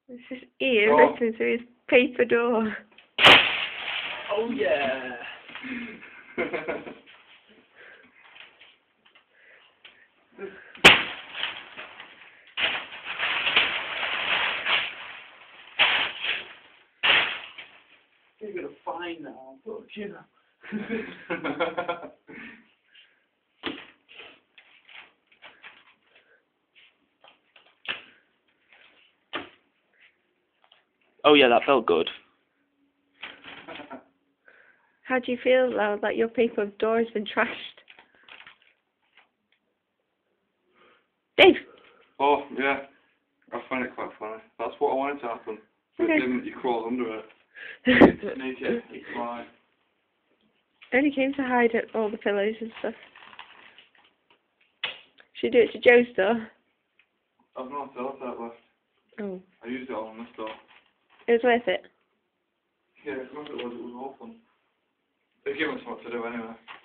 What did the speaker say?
This is Ian Oh. listening to his paper door. Oh yeah! You're gonna find now, fuck you. Oh yeah, that felt good. How do you feel now that your paper door has been trashed? Dave! Oh yeah, I find it quite funny. That's what I wanted to happen. But it didn't, you crawled under it. Naked, you fly. Only came to hide at all the pillows and stuff. Should we do it to Joe's door? I've not thought that left. Oh. I used it all on this door. It was worth it. Yeah, as much as it was awful. They gave us something to do anyway.